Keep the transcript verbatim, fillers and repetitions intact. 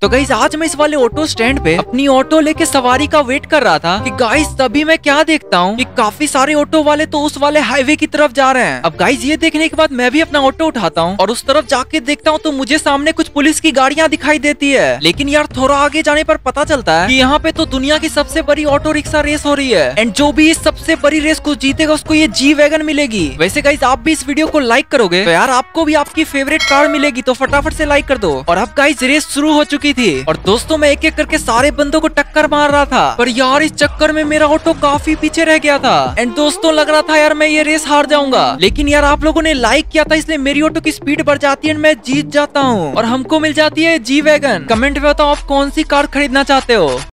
तो गाइस आज मैं इस वाले ऑटो स्टैंड पे अपनी ऑटो लेके सवारी का वेट कर रहा था कि गाइस तभी मैं क्या देखता हूँ कि काफी सारे ऑटो वाले तो उस वाले हाईवे की तरफ जा रहे हैं। अब गाइस ये देखने के बाद मैं भी अपना ऑटो उठाता हूँ और उस तरफ जाके देखता हूँ तो मुझे सामने कुछ पुलिस की गाड़ियाँ दिखाई देती है। लेकिन यार थोड़ा आगे जाने पर पता चलता है कि यहाँ पे तो दुनिया की सबसे बड़ी ऑटो रिक्शा रेस हो रही है एंड जो भी इस सबसे बड़ी रेस को जीतेगा उसको ये जी वैगन मिलेगी। वैसे गाइस आप भी इस वीडियो को लाइक करोगे तो यार आपको भी आपकी फेवरेट कार मिलेगी, तो फटाफट से लाइक कर दो। और अब गाइस रेस शुरू हो चुकी थी और दोस्तों मैं एक एक करके सारे बंदों को टक्कर मार रहा था, पर यार इस चक्कर में मेरा ऑटो काफी पीछे रह गया था एंड दोस्तों लग रहा था यार मैं ये रेस हार जाऊंगा। लेकिन यार आप लोगों ने लाइक किया था इसलिए मेरी ऑटो की स्पीड बढ़ जाती है, मैं जीत जाता हूँ और हमको मिल जाती है जी वैगन। कमेंट में बताओ आप कौन सी कार खरीदना चाहते हो।